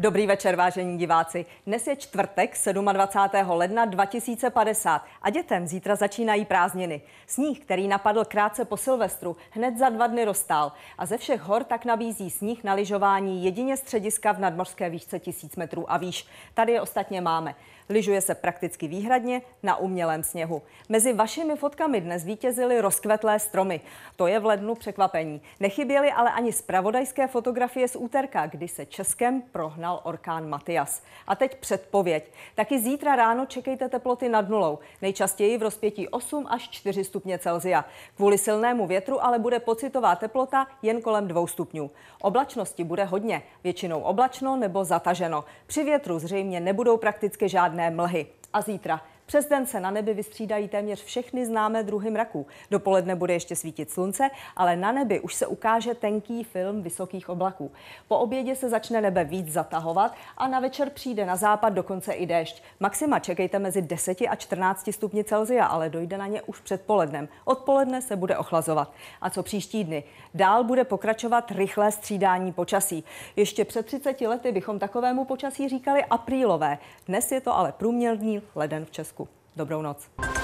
Dobrý večer, vážení diváci. Dnes je čtvrtek, 27. ledna 2050 a dětem zítra začínají prázdniny. Sníh, který napadl krátce po Silvestru, hned za 2 dny roztál a ze všech hor tak nabízí sníh na lyžování jedině střediska v nadmořské výšce 1000 metrů a výš. Tady je ostatně máme. Lyžuje se prakticky výhradně na umělém sněhu. Mezi vašimi fotkami dnes vítězily rozkvetlé stromy. To je v lednu překvapení. Nechyběly ale ani zpravodajské fotografie z úterka, kdy se Českem prohnal orkán Matias. A teď předpověď. Taky zítra ráno čekejte teploty nad nulou. Nejčastěji v rozpětí 8 až 4 stupně Celsia. Kvůli silnému větru ale bude pocitová teplota jen kolem 2 stupňů. Oblačnosti bude hodně, většinou oblačno nebo zataženo. Při větru zřejmě nebudou prakticky žádné mlhy. A zítra přes den se na nebi vystřídají téměř všechny známé druhy mraků. Dopoledne bude ještě svítit slunce, ale na nebi už se ukáže tenký film vysokých oblaků. Po obědě se začne nebe víc zatahovat a na večer přijde na západ dokonce i déšť. Maxima čekejte mezi 10 a 14 stupni Celsia, ale dojde na ně už předpolednem. Odpoledne se bude ochlazovat. A co příští dny? Dál bude pokračovat rychlé střídání počasí. Ještě před 30 lety bychom takovému počasí říkali aprílové. Dnes je to ale průměrný leden v Česku. Dobrou noc.